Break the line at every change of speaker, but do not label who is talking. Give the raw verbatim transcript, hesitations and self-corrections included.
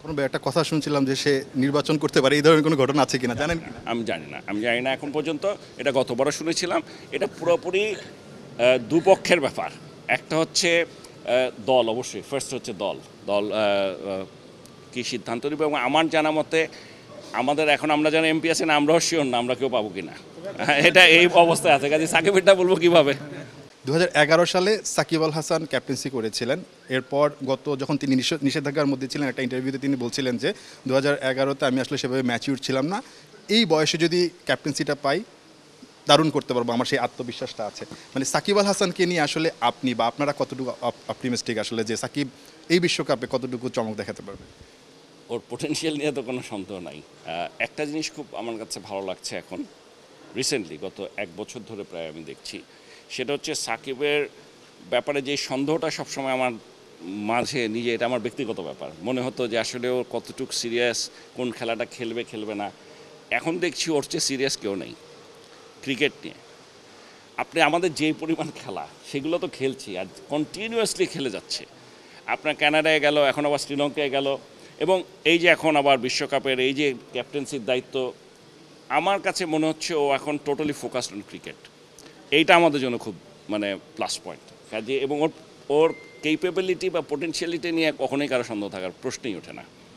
কোনো একটা কথা শুনছিলাম যে সে নির্বাচন করতে পারে, এই ধরনের কোনো ঘটনা আছে কিনা জানেন কি?
আমি জানি না আমি জানি না এখন পর্যন্ত। এটা গতবারও শুনেছিলাম। এটা পুরোপুরি আহ, দুপক্ষের ব্যাপার। একটা হচ্ছে আহ, দল, অবশ্যই ফার্স্ট হচ্ছে দল দল আহ, আহ, কি সিদ্ধান্ত নেবে। এবং আমার জানা মতে আমাদের এখন আমরা যারা এমপি আছেন আমরাও শিওর না আমরা কেউ পাবো কিনা। এটা এই অবস্থায় আছে, কাজে সাকিবেরটা বলবো কিভাবে।
দু হাজার এগারো সালে সাকিব আল হাসান ক্যাপ্টেন্সি করেছিলেন। এরপর গত যখন তিনি নিষে- নিষেধাজ্ঞার মধ্যে ছিলেন, একটা ইন্টারভিউতে তিনি বলছিলেন যে দু হাজার এগারোতে আমি আসলে সেভাবে ম্যাচিউর ছিলাম না, এই বয়সে যদি ক্যাপ্টেন্সিটা পাই দারুণ করতে পারবো, আমার সেই আত্মবিশ্বাসটা আছে। মানে সাকিব আল হাসানকে নিয়ে আসলে আপনি বা আপনারা কতটুকু অপটিমিস্টিক আসলে যে সাকিব এই বিশ্বকাপে কতটুকু চমক দেখাতে পারবে?
ওর পোটেনশিয়াল নিয়ে তো কোনো সন্দেহ নাই। আহ, একটা জিনিস খুব আমার কাছে ভালো লাগছে এখন রিসেন্টলি, গত এক বছর ধরে প্রায় আমি দেখছি, সেটা হচ্ছে সাকিবের ব্যাপারে যে সন্দেহটা সবসময় আমার মাঝে নিজে, এটা আমার ব্যক্তিগত ব্যাপার, মনে হতো যে আসলে ও কতটুকু সিরিয়াস, কোন খেলাটা খেলবে খেলবে না। এখন দেখছি ওর চেয়ে সিরিয়াস কেউ নেই ক্রিকেট নিয়ে। আপনি আমাদের যেই পরিমাণ খেলা সেগুলো তো খেলছি আর কন্টিনিউয়াসলি খেলে যাচ্ছে। আপনার কানাডায় গেল, এখন আবার শ্রীলঙ্কায় গেল, এবং এই যে এখন আবার বিশ্বকাপের এই যে ক্যাপ্টেন্সির দায়িত্ব, আমার কাছে মনে হচ্ছে ও এখন টোটালি ফোকাসড অন ক্রিকেট। এইটা আমাদের জন্য খুব মানে প্লাস পয়েন্ট কাজে। এবং ওর ওর কেপেবিলিটি বা পোটেনশিয়ালিটি নিয়ে কখনোই কারো সন্দেহ থাকার প্রশ্নই ওঠে না।